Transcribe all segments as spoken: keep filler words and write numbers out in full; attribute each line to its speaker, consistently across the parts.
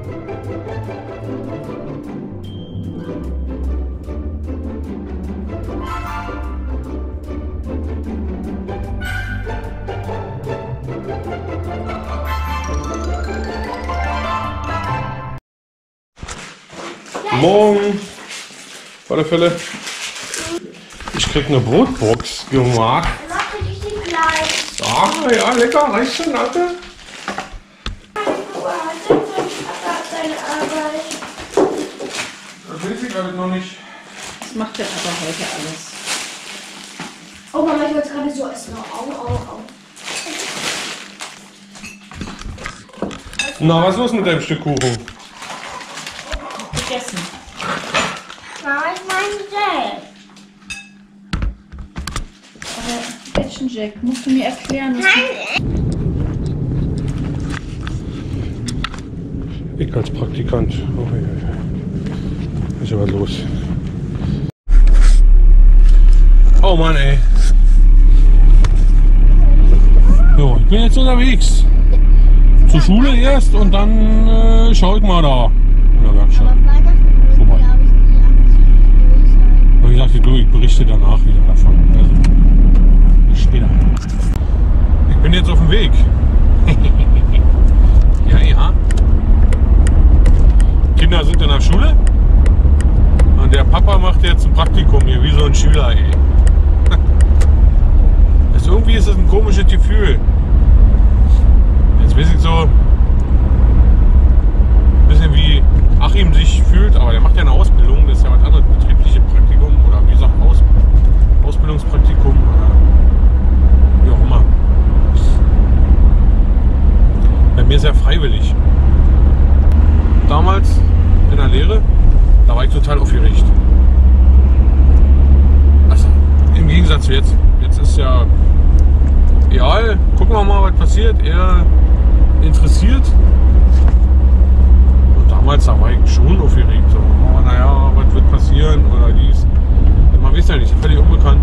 Speaker 1: Morgen, auf alle Fälle. Ich krieg eine Brotbox gemacht. Ah, ja, lecker, reicht schon, danke. Das weiß ich alles noch nicht.
Speaker 2: Das macht er aber heute alles.
Speaker 3: Oh Mama, ich wollte gerade so essen. Au, au, au.
Speaker 1: Na, was ist los mit deinem Stück Kuchen?
Speaker 2: Gegessen.
Speaker 3: Mama, ich meine selbst.
Speaker 2: Aber Bitchen Jack, musst du mir erklären, was du...
Speaker 1: Ich als Praktikant. Oh, ja, ja. Ist ja was los. Oh Mann, ey. So, ich bin jetzt unterwegs. Zur Schule erst und dann äh, schaue ich mal da in der Werkstatt. Vorbei. Wie gesagt, ich berichte danach wieder davon. Also, bis später. Ich bin jetzt auf dem Weg. Ja, ja. Kinder sind in der Schule und der Papa macht jetzt ein Praktikum hier, wie so ein Schüler, ey. Also irgendwie ist das ein komisches Gefühl. Jetzt weiß ich so ein bisschen wie Achim sich fühlt, aber der macht ja eine Ausbildung, das ist ja was anderes, betriebliche Praktikum oder wie gesagt Aus, Ausbildungspraktikum oder wie auch immer. Bei mir ist ja freiwillig. Damals in der Lehre, da war ich total aufgeregt. Also im Gegensatz zu jetzt. Jetzt ist ja egal, gucken wir mal, was passiert. Er interessiert. Und damals, da war ich schon aufgeregt. So, oh, naja, was wird passieren oder dies. Man weiß ja nicht, völlig unbekannt.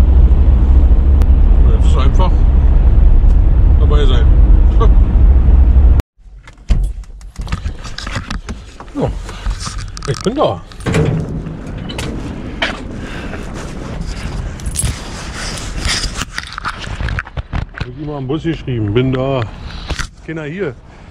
Speaker 1: Und jetzt ist einfach dabei sein. Oh, ich bin da. Hab ich immer am Bus geschrieben, bin da. Kinder hier.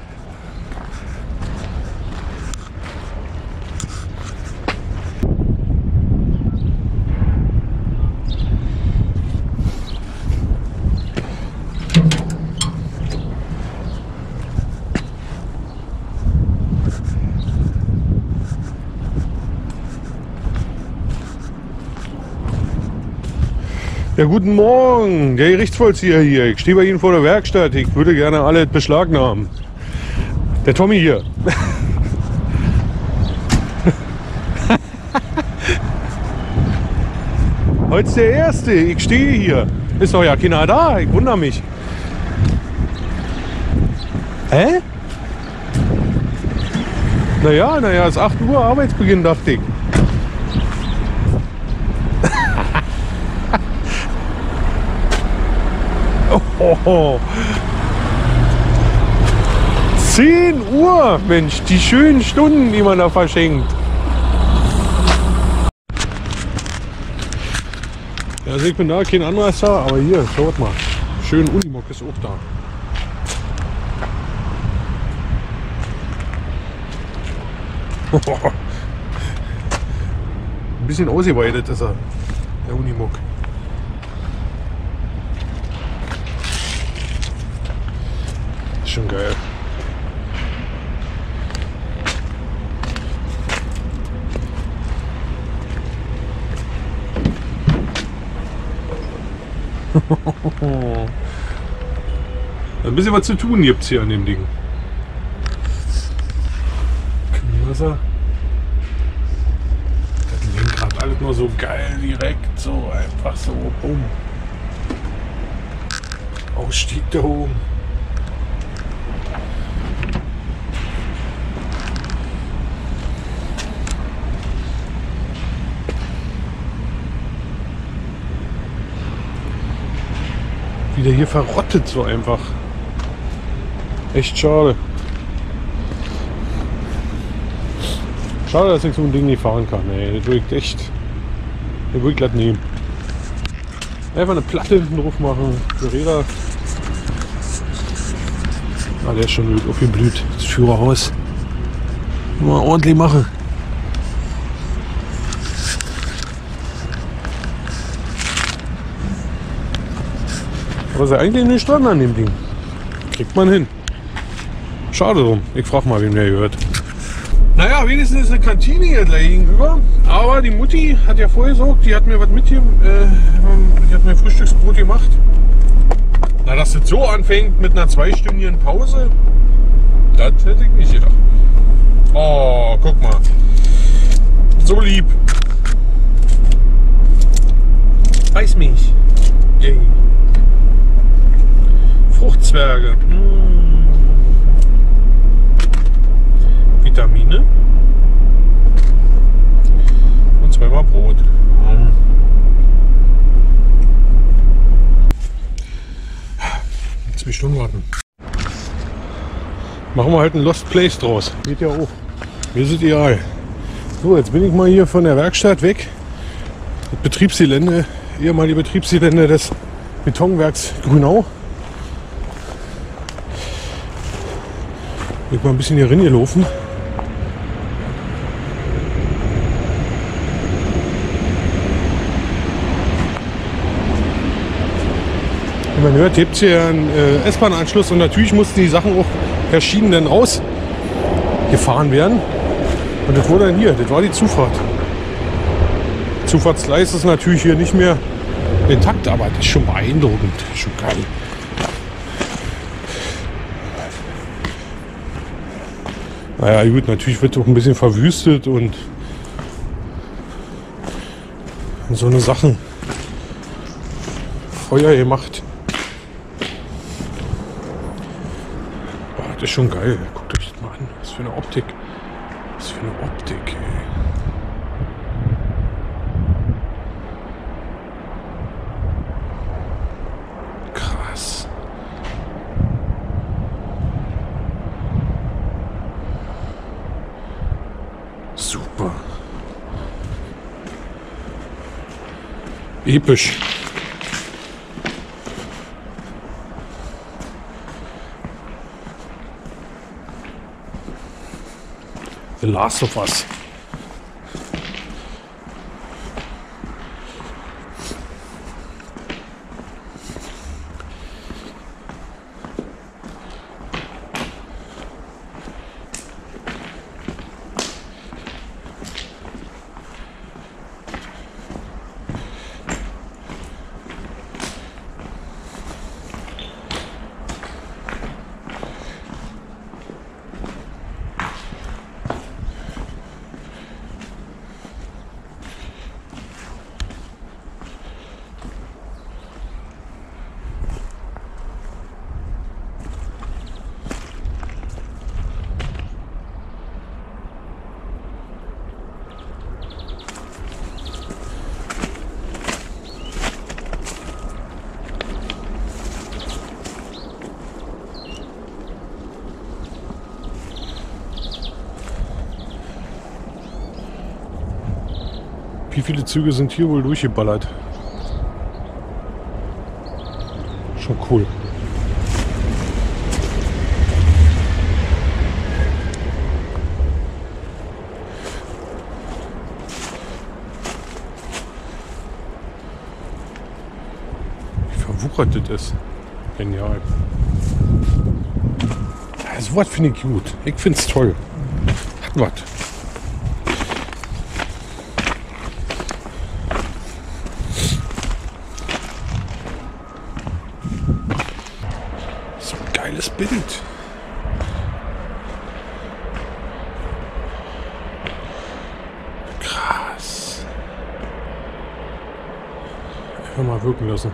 Speaker 1: Ja, guten Morgen, der Gerichtsvollzieher hier. Ich stehe bei Ihnen vor der Werkstatt. Ich würde gerne alles beschlagnahmen. Der Tommy hier. Heute ist der Erste. Ich stehe hier. Ist doch ja keiner da. Ich wundere mich. Hä? Naja, naja, es ist acht Uhr Arbeitsbeginn, dachte ich. Oh, zehn Uhr, Mensch, die schönen Stunden, die man da verschenkt. Ja, also ich bin da, kein anderer ist da, aber hier, schaut mal. Schön Unimog ist auch da. Ein bisschen ausgeweitet ist er, der Unimog. Schon geil. Ein bisschen was zu tun gibt's hier an dem Ding. Wasser. Das Lenkrad alles nur so geil direkt, so einfach so bumm. Ausstieg da oben. Wieder hier verrottet so einfach. Echt schade. Schade, dass ich so ein Ding nicht fahren kann. Ey. Das würde ich echt. Das würde ich glatt nehmen. Einfach eine Platte hinten drauf machen. Der Räder. Ah, der ist schon gut aufgeblüht. Das Führerhaus. Mal ordentlich machen. Aber ist ja eigentlich nicht dran an dem Ding. Kriegt man hin. Schade drum. Ich frage mal, wem der gehört. Naja, wenigstens ist eine Kantine hier gleich gegenüber. Aber die Mutti hat ja vorgesorgt, die hat mir was mit hier, äh, die hat mir Frühstücksbrot gemacht. Na, dass das so anfängt mit einer zweistündigen Pause, das hätte ich nicht gedacht. Oh, guck mal. So lieb. Eismilch. Yay. Fruchtzwerge. Mm. Vitamine. Und zweimal Brot. Mm. Zwei Stunden warten. Machen wir halt ein Lost Place draus. Geht ja auch. Wir sind ideal. So, jetzt bin ich mal hier von der Werkstatt weg. Das Betriebsgelände, ehemalige Betriebsgelände des Betonwerks Grünau. Bin ich mal ein bisschen hier reingelaufen. Wie man hört, gibt es hier einen äh, S-Bahn-Anschluss und natürlich mussten die Sachen auch verschieden dann rausgefahren werden. Und das wurde dann hier, das war die Zufahrt. Zufahrtsgleis ist natürlich hier nicht mehr intakt, aber das ist schon beeindruckend, schon geil. Naja gut, natürlich wird auch ein bisschen verwüstet und, und so eine Sachen. Feuer gemacht. Boah, das ist schon geil. Guckt euch das mal an. Was für eine Optik. Was für eine Optik, ey. Krass. Super. Episch. The Last of Us. Wie viele Züge sind hier wohl durchgeballert? Schon cool. Wie verwuchert das ist. Genial. Das Wort finde ich gut. Ich finde es toll. Hat was. Geiles Bild. Krass. Einfach mal wirken lassen.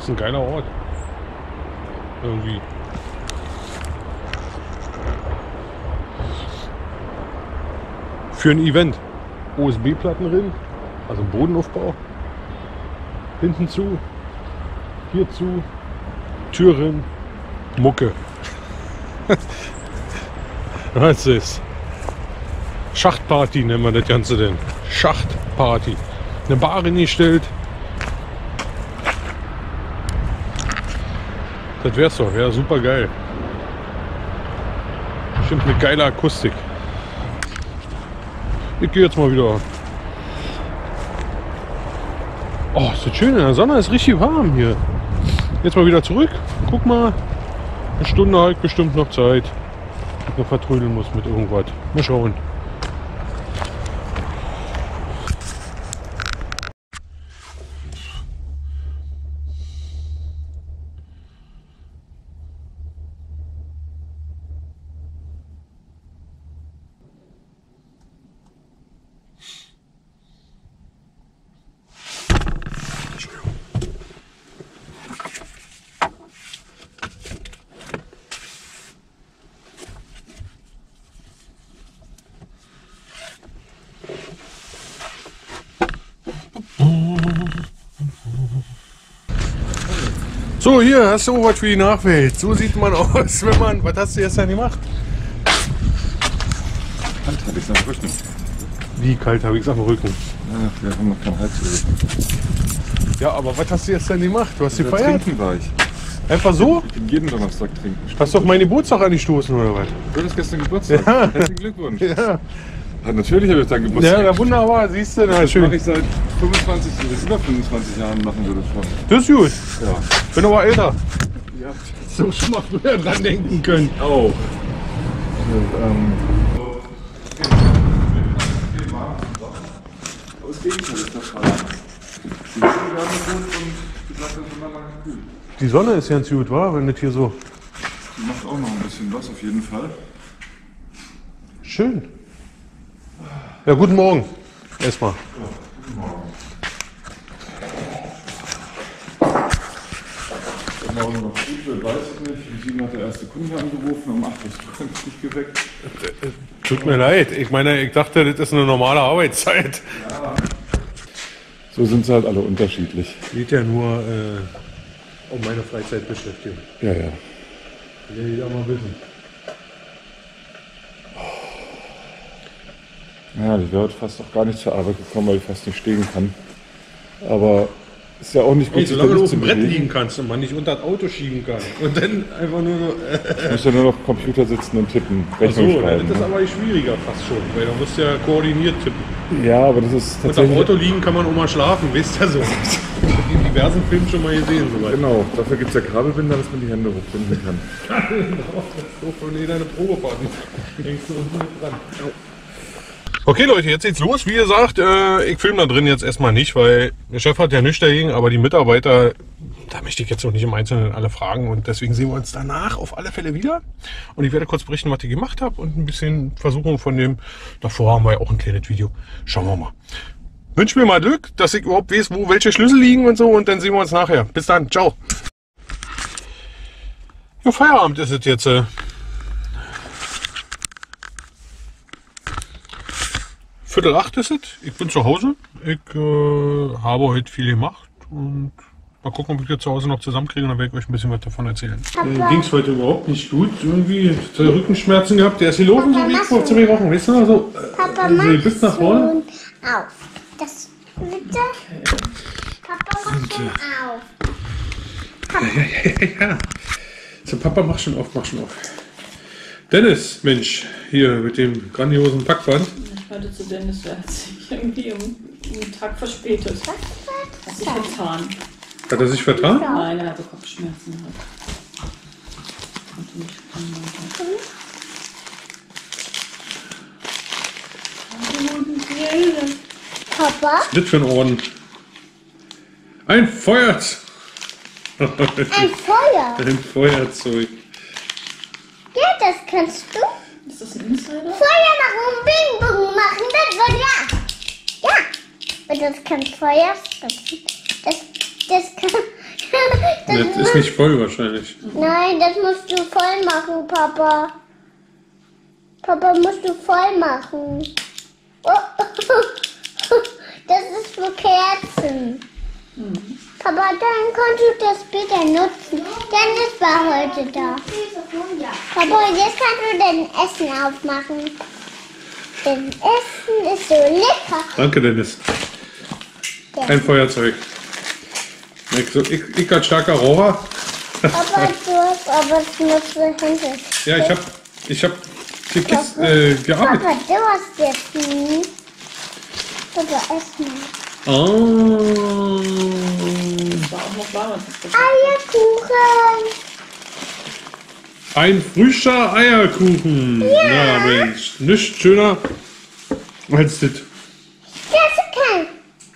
Speaker 1: ist ein geiler Ort. Irgendwie. Für ein Event. O S B-Platten drin, also Bodenaufbau. Hinten zu, hier zu, Türen, Mucke. Das ist Schachtparty, nennen wir das Ganze denn. Schachtparty. Eine Bar hingestellt. Das wär's doch, ja, super geil. Bestimmt eine geile Akustik. Ich gehe jetzt mal wieder. Oh, ist das schön in der Sonne, ist richtig warm hier. Jetzt mal wieder zurück. Guck mal. Eine Stunde halt bestimmt noch Zeit. Ich noch vertrödeln muss mit irgendwas. Mal schauen. So, hier hast du was für die Nachwelt. So sieht man aus, wenn man... Was hast du jetzt denn gemacht?
Speaker 4: Kalt habe ich es am Rücken.
Speaker 1: Wie kalt habe ich es am Rücken?
Speaker 4: Ja, wir haben noch keinen Hals.
Speaker 1: Ja, aber was hast du jetzt denn gemacht? Du hast gefeiert?
Speaker 4: Trinken war ich.
Speaker 1: Einfach so?
Speaker 4: Ich bin jeden Donnerstag trinken.
Speaker 1: Hast du auf meinen Geburtstag angestoßen oder was?
Speaker 4: Du hattest gestern Geburtstag.
Speaker 1: Ja.
Speaker 4: Herzlichen Glückwunsch.
Speaker 1: Ja,
Speaker 4: Ja, natürlich habe ich deinen Geburtstag.
Speaker 1: ja, na wunderbar, siehst du, na
Speaker 4: Das mache
Speaker 1: schön.
Speaker 4: ich seit fünfundzwanzig, bis über fünfundzwanzig Jahren machen wir das schon.
Speaker 1: Das ist gut.
Speaker 4: Ja.
Speaker 1: Bin aber älter.
Speaker 4: Ja.
Speaker 1: So schon mal früher dran denken können.
Speaker 4: Auch. Und, ähm, aus Gegenteil ist der Fall. Die Sonne werden gut und die bleibt dann schon mal kühl.
Speaker 1: Die Sonne ist ganz gut, wa? Wenn das hier so...
Speaker 4: Die macht auch noch ein bisschen was auf jeden Fall.
Speaker 1: Schön. Ja, guten Morgen. Erstmal.
Speaker 4: Ob morgen noch gut wird, weiß ich nicht. Um sieben hat der erste Kunde angerufen, um acht Uhr ist es nicht geweckt.
Speaker 1: Tut mir leid. Ich meine, ich dachte, das ist eine normale Arbeitszeit.
Speaker 4: Ja. So sind sie halt alle unterschiedlich.
Speaker 1: Geht ja nur äh, um meine Freizeitbeschäftigung.
Speaker 4: Ja, ja.
Speaker 1: Will jeder mal wissen.
Speaker 4: Ja, ich wäre heute fast auch gar nicht zur Arbeit gekommen, weil ich fast nicht stehen kann. Aber ist ja auch nicht gut,
Speaker 1: Hey,
Speaker 4: sich
Speaker 1: solange
Speaker 4: da
Speaker 1: du
Speaker 4: nicht
Speaker 1: auf
Speaker 4: zu
Speaker 1: dem Brett
Speaker 4: bewegen.
Speaker 1: liegen kannst und man nicht unter das Auto schieben kann. Und dann einfach nur so... Äh,
Speaker 4: Ich muss ja nur noch Computer sitzen und tippen,
Speaker 1: Ach
Speaker 4: Rechnung
Speaker 1: so,
Speaker 4: schreiben.
Speaker 1: das ist
Speaker 4: Ne?
Speaker 1: aber schwieriger fast schon, weil da musst du ja koordiniert tippen.
Speaker 4: Ja, aber das ist
Speaker 1: Und am
Speaker 4: tatsächlich...
Speaker 1: Auto liegen kann man auch mal schlafen, wisst ihr so. Ich hab in diversen Filmen schon mal gesehen, soweit.
Speaker 4: Genau, dafür gibt es ja Kabelbinder, dass man die Hände hochbinden kann.
Speaker 1: So von jeder eine Probefahrt. Hängst du unten mit dran. Okay Leute, jetzt geht's los. Wie gesagt, äh, ich filme da drin jetzt erstmal nicht, weil der Chef hat ja nichts dagegen, aber die Mitarbeiter, da möchte ich jetzt noch nicht im Einzelnen alle fragen und deswegen sehen wir uns danach auf alle Fälle wieder. Und ich werde kurz berichten, was ich gemacht habe und ein bisschen versuchen von dem, davor haben wir ja auch ein kleines Video. Schauen wir mal. Wünsche mir mal Glück, dass ich überhaupt weiß, wo welche Schlüssel liegen und so und dann sehen wir uns nachher. Bis dann, ciao. Ja, Feierabend ist es jetzt. Äh. Viertel acht ist es. Ich bin zu Hause. Ich äh, habe heute viel gemacht und mal gucken, ob ich jetzt zu Hause noch zusammenkriege und dann werde ich euch ein bisschen was davon erzählen. Äh, Ging es heute überhaupt nicht gut. Irgendwie hat er Rückenschmerzen gehabt. Der ist gelaufen, so wie ich vor zwei Wochen. Weißt du, also,
Speaker 5: Papa,
Speaker 1: also
Speaker 5: mach
Speaker 1: bis nach vorne.
Speaker 5: schon auf. Das bitte. Papa, mach schon auf.
Speaker 1: Ja. So, Papa, mach schon auf, mach schon auf. Dennis, Mensch, hier mit dem grandiosen Packband.
Speaker 2: Ich warte zu Dennis, der hat sich irgendwie um, um einen Tag verspätet. Hat sich vertan.
Speaker 1: Hat er sich vertan?
Speaker 2: Nein, er hatte Kopfschmerzen. Konnte nicht kommen.
Speaker 5: Papa,
Speaker 1: Was ist das für ein Orden? Ein Feuerzeug.
Speaker 5: ein Feuer.
Speaker 1: Ein Feuerzeug.
Speaker 5: Ja, das kannst du.
Speaker 2: Ist das ein Insider?
Speaker 5: Feuer machen und Bing Bong machen, das wird ja. Ja. Und das kann Feuer. Das, das, das kann.
Speaker 3: Das
Speaker 1: Das ist nicht voll wahrscheinlich.
Speaker 3: Nein, das musst du voll machen, Papa. Papa, musst du voll machen. Oh. Das ist für Kerzen.
Speaker 2: Mhm.
Speaker 3: Papa, dann kannst du das später nutzen. Dennis war heute da. Papa, jetzt kannst du dein Essen aufmachen. Denn Essen ist so lecker.
Speaker 1: Danke, Dennis. Ein Feuerzeug. Ich, so, ich, ich als starker Raucher.
Speaker 3: Papa, du hast aber schmutzige Hände.
Speaker 1: Ja, ich hab, ich hab die Kiste äh, gearbeitet.
Speaker 3: Papa, du hast jetzt nie. Papa, ess mal.
Speaker 1: Oh.
Speaker 2: Das war auch noch warm. als ich das-
Speaker 3: Eierkuchen.
Speaker 1: Ein frischer Eierkuchen. Ja, Mensch. Nichts schöner als das.
Speaker 3: Das kann.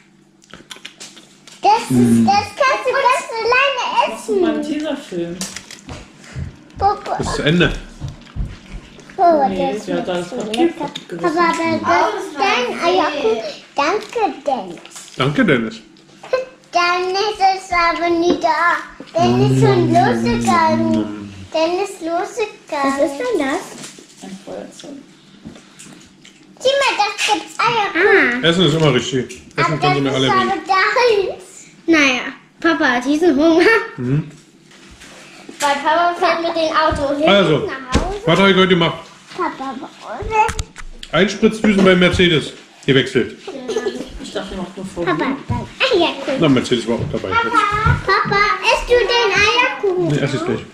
Speaker 3: Das, ist, das kannst du ganz alleine
Speaker 2: Das ist mein
Speaker 3: essen.
Speaker 2: Tesafilm.
Speaker 3: Papa,
Speaker 1: Das ist zu Ende.
Speaker 3: oh,
Speaker 2: Nee,
Speaker 3: das
Speaker 2: sie hat da das
Speaker 3: ist so
Speaker 2: Papier
Speaker 3: lecker.
Speaker 2: gerissen.
Speaker 3: Papa, das ist dein Eierkuchen. Danke, Dennis.
Speaker 1: Danke, Dennis.
Speaker 3: Dennis ist aber nie da. Dennis ist schon losgegangen. Dennis ist losgegangen. Was ist denn das?
Speaker 2: Ein Feuerzeug.
Speaker 3: Sieh mal, das gibt's Eierkuchen.
Speaker 1: Essen ist immer richtig.
Speaker 3: Aber
Speaker 1: Essen
Speaker 3: das
Speaker 1: können Sie mir alle
Speaker 3: ist aber
Speaker 1: nehmen.
Speaker 3: deins. Naja, Papa hat diesen Hunger.
Speaker 1: Mhm.
Speaker 3: Weil Papa fährt mit dem Auto hin
Speaker 1: Also,
Speaker 3: nach Hause.
Speaker 1: was habe ich heute gemacht?
Speaker 3: Papa,
Speaker 1: Einspritzdüsen beim Mercedes gewechselt.
Speaker 2: Ich dachte noch nur vor.
Speaker 3: Papa, dein Eierkuchen.
Speaker 1: Na, Mercedes war auch dabei. Jetzt.
Speaker 3: Papa, isst du den Eierkuchen?
Speaker 1: Nee, erst ist gleich.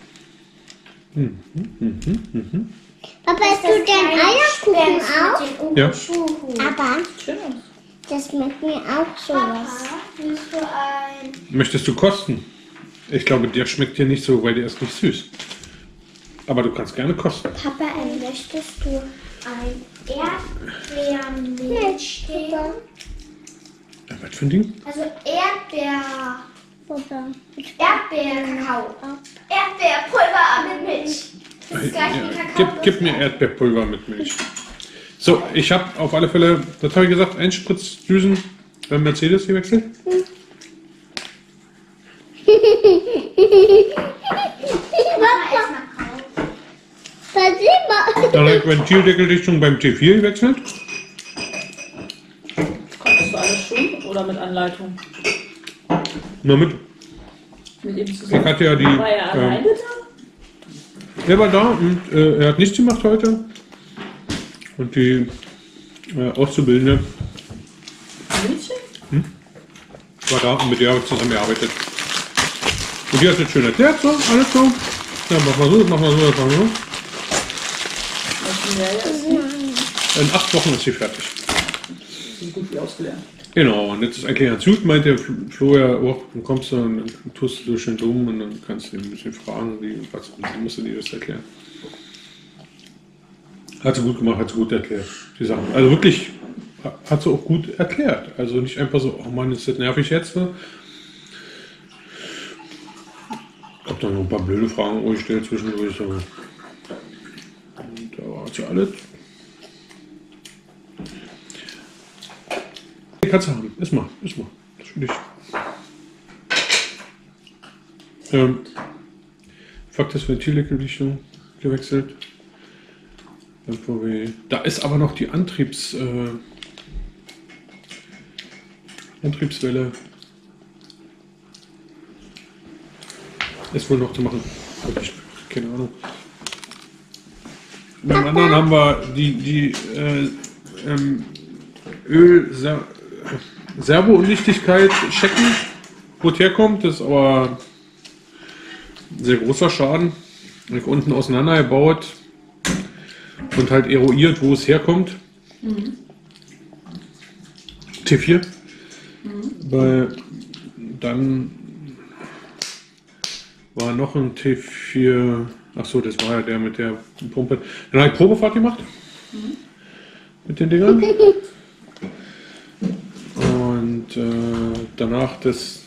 Speaker 3: Papa, isst du den Eierkuchen auch?
Speaker 1: Ja.
Speaker 3: Aber
Speaker 2: Schön.
Speaker 3: das schmeckt mir auch sowas.
Speaker 1: Möchtest du kosten? Ich glaube, der schmeckt dir nicht so, weil der ist nicht süß. Aber du kannst gerne kosten.
Speaker 3: Papa, möchtest du ein Erdbeermilch?
Speaker 1: Ja, was für ein Ding?
Speaker 3: Also Erdbeer. Papa. Erdbeerkakao. Erdbeerpulver mit Milch. Das ist gleich wie
Speaker 1: Ja,
Speaker 3: Kakao.
Speaker 1: gib, gib mir Erdbeerpulver mit Milch. So, ich habe auf alle Fälle, was habe ich gesagt, Einspritzdüsen beim Mercedes gewechselt. Dann habe ich Ventildeckeldichtung beim T vier gewechselt.
Speaker 2: Konntest du alles schon oder mit Anleitung?
Speaker 1: Nur mit.
Speaker 2: Mit ihm
Speaker 1: Ich
Speaker 2: zusammen?
Speaker 1: hatte ja die.
Speaker 2: War er
Speaker 1: ähm,
Speaker 2: alleine da?
Speaker 1: Er war da und äh, er hat nichts gemacht heute. Und die äh, Auszubildende
Speaker 2: Mädchen?
Speaker 1: war da und mit der habe ich zusammen gearbeitet. Und die hat jetzt schön erklärt, so, alles so. Ja, mach mal so, mach mal so, mach mal so.
Speaker 2: Was mehr jetzt?
Speaker 1: In acht Wochen ist sie fertig.
Speaker 2: So gut wie ausgelernt.
Speaker 1: Genau, und jetzt ist eigentlich ganz gut, meint der Flo ja auch, dann kommst du und dann tust du so schön dumm und dann kannst du ihn ein bisschen fragen, wie, was, dann musst du dir das erklären. Hat sie gut gemacht, hat sie gut erklärt, die Sachen. Also wirklich, hat sie auch gut erklärt. Also nicht einfach so, oh Mann, ist das nervig jetzt, ne? Ich hab dann noch ein paar blöde Fragen oh, ich stelle zwischendurch. Aber und da war sie alles. Die Katze haben. Iss mal, iss mal. Das ist für dich. Ähm, Fakt ist, Ventildeckeldichtung gewechselt. M V W. Da ist aber noch die Antriebs, äh, Antriebswelle. Ist wohl noch zu machen. Hab ich keine Ahnung. Beim anderen haben wir die, die äh, ähm, Öl Ser Servoundichtigkeit checken, wo es herkommt. Das ist aber ein sehr großer Schaden. Unten auseinandergebaut und halt eruiert, wo es herkommt. Mhm. T vier. Mhm. Weil dann war noch ein T vier. Achso, das war ja der mit der Pumpe. Dann habe ich Probefahrt gemacht. Mhm. Mit den Dingern. Und äh, danach das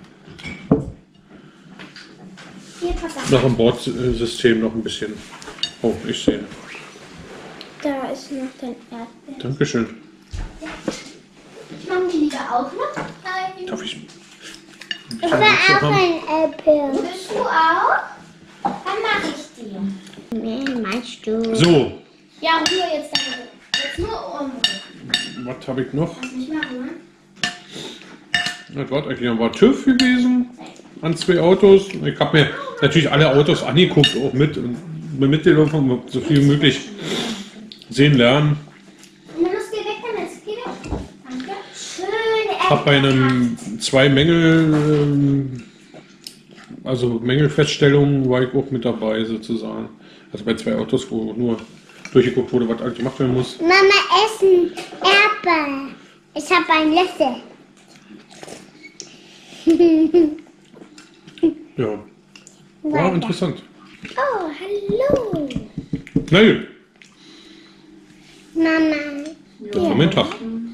Speaker 1: noch im Bordsystem noch ein bisschen. Oh, ich sehe.
Speaker 3: Da ist noch dein Erdbeer.
Speaker 1: Dankeschön.
Speaker 3: Machen die Lieder auch noch? Nein.
Speaker 1: Darf ich?
Speaker 3: Ich will auch ein Äpfel.
Speaker 5: Willst du auch? Dann mache ich dir.
Speaker 3: Nee, meinst du?
Speaker 1: So,
Speaker 5: Ja, rühr jetzt damit. Jetzt nur umrühren.
Speaker 1: was habe ich noch?
Speaker 5: Lass mich mal rühren.
Speaker 1: Das war eigentlich noch mal TÜV gewesen an zwei Autos. Ich habe mir natürlich alle Autos angeguckt, auch mit und bin mitgelaufen, um so viel wie möglich sehen lernen.
Speaker 5: Nimm es, geh weg damit. Geh weg. Danke. Schöne Äpfel.
Speaker 1: Habe bei einem zwei Mängel, ähm, also Mängelfeststellungen war ich auch mit dabei sozusagen. Also bei zwei Autos, wo nur durchgeguckt wurde, was alles gemacht werden muss.
Speaker 3: Mama, essen Äpfel. Ich habe einen Löffel.
Speaker 1: Ja, war interessant.
Speaker 3: Oh, hallo.
Speaker 1: Na gut,
Speaker 3: Mama.
Speaker 1: das war mein Tag.